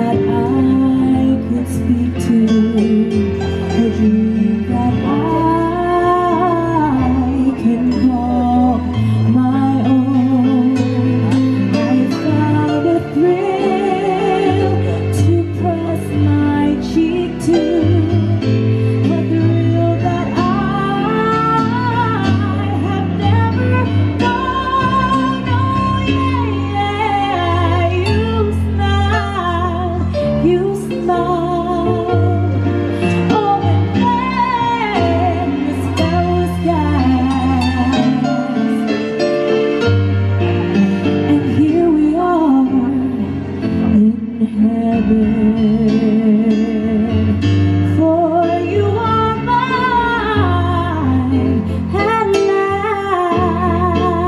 that I could speak to, a dream that I can call my own. I found a thrill to press my cheek to, a thrill that I have never known. Oh yeah, you smile, you smile. Oh, and then the spell was cast, and here we are in heaven, for you are mine at last.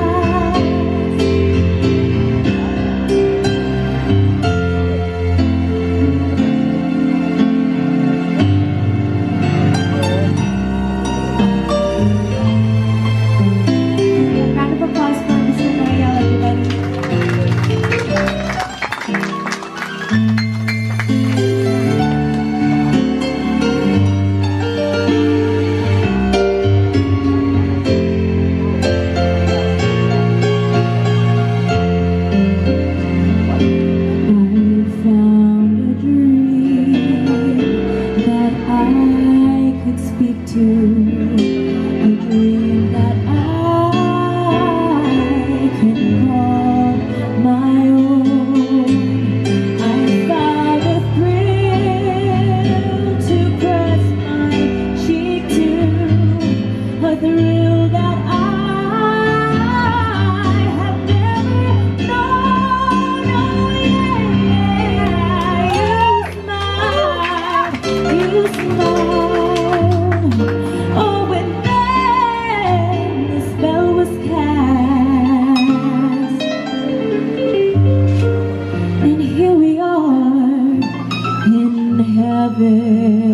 Round of applause for Mr. Noel, everybody. I could speak to, a dream that I can call my own. I found a thrill to press my cheek to, a thrill that I have never known. Oh yeah, you smile, oh, and then the spell was cast, and here we are in heaven.